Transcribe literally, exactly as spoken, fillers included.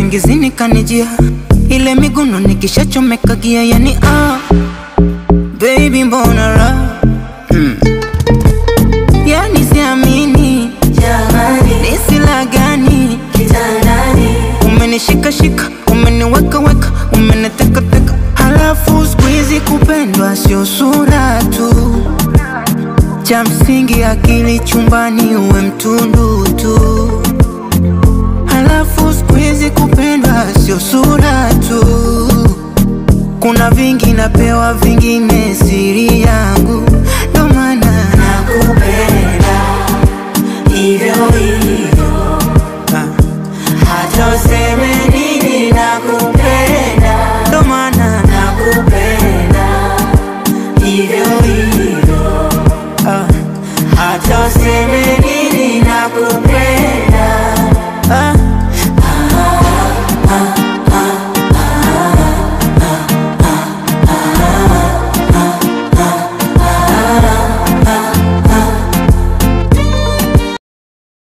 usingizini kanijia, ile miguno nikishachomeka gia, yani ah baby mbona raha mm. Yani siamini jamani, nisila gani kitandani, umenishika shika, umeniweka weka, umeniteka teka. Halafu squeeze kupendwa sio sura tu, cha msingi akili chumbani uwe mtundu tu. Halafu squeeze kupendwa sio sura tu, kuna vingi napewa vingine siri yangu.